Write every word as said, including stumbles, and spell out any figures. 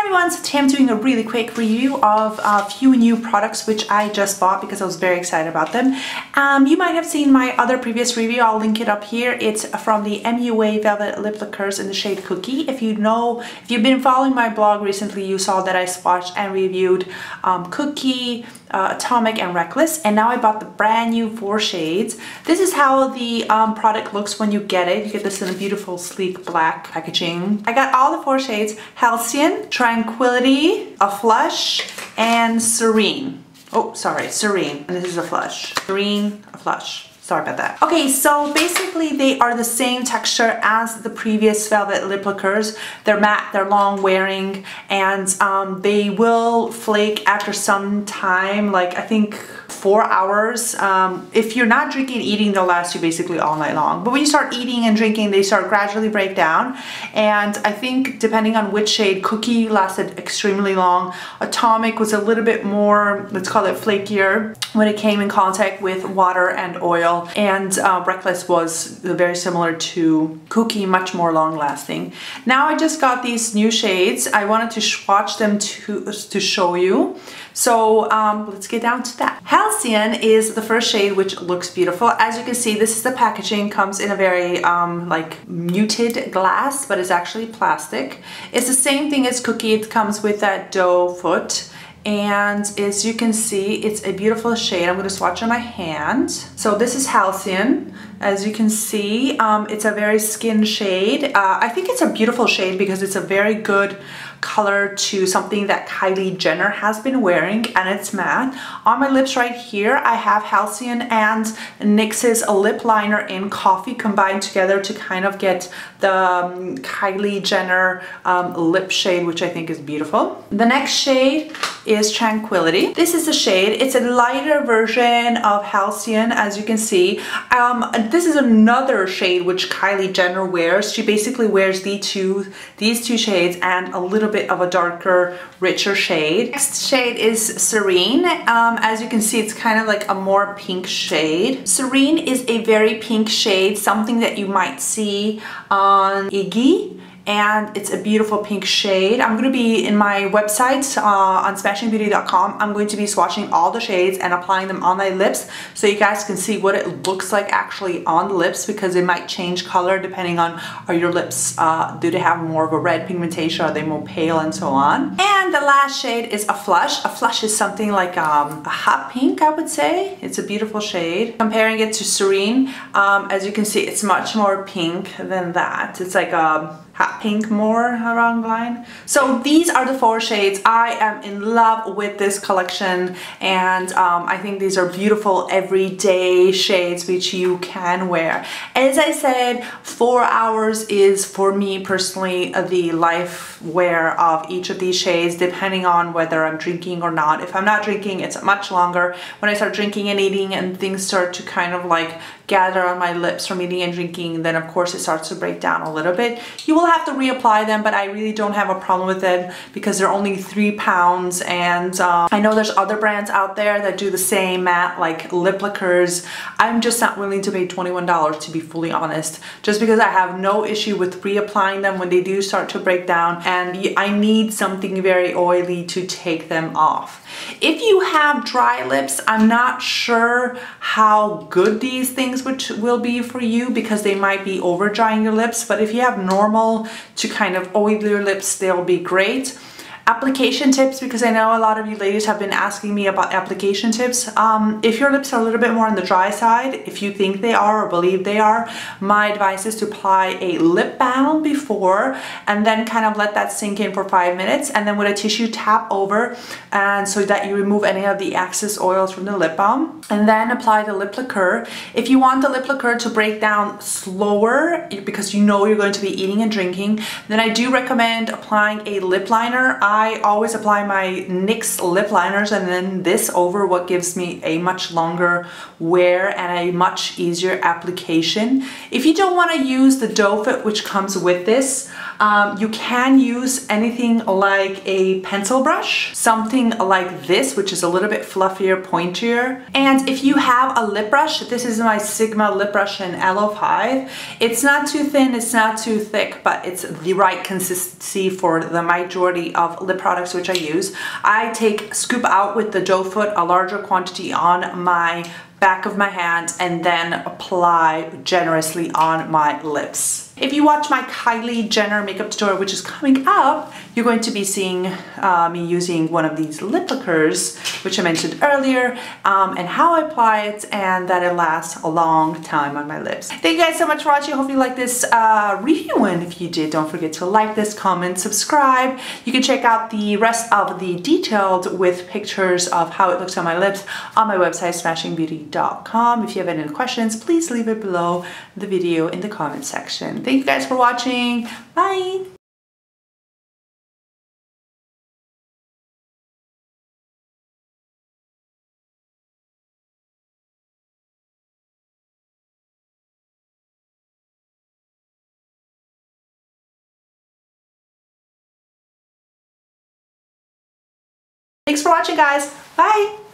everyone, so today I'm doing a really quick review of a few new products which I just bought because I was very excited about them. Um, you might have seen my other previous review, I'll link it up here. It's from the M U A Velvet Lip Lacquers in the shade Cookie. If you know, if you've been following my blog recently, you saw that I swatched and reviewed um, Cookie, uh, Atomic, and Reckless, and now I bought the brand new four shades. This is how the um, product looks when you get it. You get this in a beautiful sleek black packaging. I got all the four shades: Halcyon, Tranquility, a Flush, and Serene. Oh, sorry, Serene. And this is a Flush. Serene, a Flush. Sorry about that. Okay, so basically they are the same texture as the previous Velvet Lip Lacquers. They're matte, they're long wearing, and um, they will flake after some time, like I think four hours. Um, if you're not drinking and eating, they'll last you basically all night long. But when you start eating and drinking, they start gradually break down. And I think depending on which shade, Cookie lasted extremely long. Atomic was a little bit more, let's call it flakier, when it came in contact with water and oil. And uh, Reckless was very similar to Cookie, much more long lasting. Now I just got these new shades. I wanted to swatch them to, to show you. So um, let's get down to that. Halcyon is the first shade, which looks beautiful. As you can see, this is the packaging. Comes in a very um, like muted glass, but it's actually plastic. It's the same thing as Cookie. It comes with that doe foot. And as you can see, it's a beautiful shade. I'm going to swatch on my hand. So this is Halcyon. As you can see, um, it's a very skin shade. Uh, I think it's a beautiful shade because it's a very good color to something that Kylie Jenner has been wearing, and it's matte. On my lips right here, I have Halcyon and NYX's lip liner in Coffee combined together to kind of get the um, Kylie Jenner um, lip shade, which I think is beautiful. The next shade is Tranquility. This is the shade. It's a lighter version of Halcyon, as you can see. Um, this is another shade which Kylie Jenner wears. She basically wears the two, these two shades and a little bit of a darker, richer shade. Next shade is Serene. Um, as you can see, it's kind of like a more pink shade. Serene is a very pink shade, something that you might see on Iggy. And it's a beautiful pink shade. I'm going to be in my website uh, on smashing beauty dot com. I'm going to be swatching all the shades and applying them on my lips so you guys can see what it looks like actually on the lips, because it might change color depending on, are your lips, uh, do they have more of a red pigmentation, are they more pale, and so on. And the last shade is a Flush. A Flush is something like um, a hot pink, I would say. It's a beautiful shade. Comparing it to Serene, um, as you can see, it's much more pink than that. It's like a hot pink more around the line. So these are the four shades. I am in love with this collection, and um, I think these are beautiful everyday shades which you can wear. As I said, four hours is for me personally the life wear of each of these shades, depending on whether I'm drinking or not. If I'm not drinking, it's much longer. When I start drinking and eating and things start to kind of like gather on my lips from eating and drinking, then of course it starts to break down a little bit. You will have to reapply them, but I really don't have a problem with it because they're only three pounds, and um, I know there's other brands out there that do the same matte like lip lacquers. I'm just not willing to pay twenty-one dollars, to be fully honest, just because I have no issue with reapplying them when they do start to break down, and I need something very oily to take them off. If you have dry lips, I'm not sure how good these things which will be for you because they might be over drying your lips, but if you have normal to kind of oilier lips, they'll be great. Application tips, because I know a lot of you ladies have been asking me about application tips. Um, if your lips are a little bit more on the dry side, if you think they are or believe they are, my advice is to apply a lip balm before and then kind of let that sink in for five minutes, and then with a tissue tap over, and so that you remove any of the excess oils from the lip balm, and then apply the lip lacquer. If you want the lip lacquer to break down slower because you know you're going to be eating and drinking, then I do recommend applying a lip liner. I always apply my NYX lip liners and then this over, what gives me a much longer wear and a much easier application. If you don't want to use the doe foot which comes with this, um, you can use anything like a pencil brush, something like this, which is a little bit fluffier, pointier. And if you have a lip brush, this is my Sigma lip brush in L O five. It's not too thin, it's not too thick, but it's the right consistency for the majority of lip products which I use. I take scoop out with the doe foot a larger quantity on my back of my hand and then apply generously on my lips. If you watch my Kylie Jenner makeup tutorial, which is coming up, you're going to be seeing uh, me using one of these lip lickers, which I mentioned earlier, um, and how I apply it and that it lasts a long time on my lips. Thank you guys so much for watching. I hope you liked this uh, review, and if you did, don't forget to like this, comment, subscribe. You can check out the rest of the detailed with pictures of how it looks on my lips on my website, smashing beauty dot com. If you have any questions, please leave it below the video in the comment section. Thank you guys for watching. Bye! Thanks for watching, guys. Bye!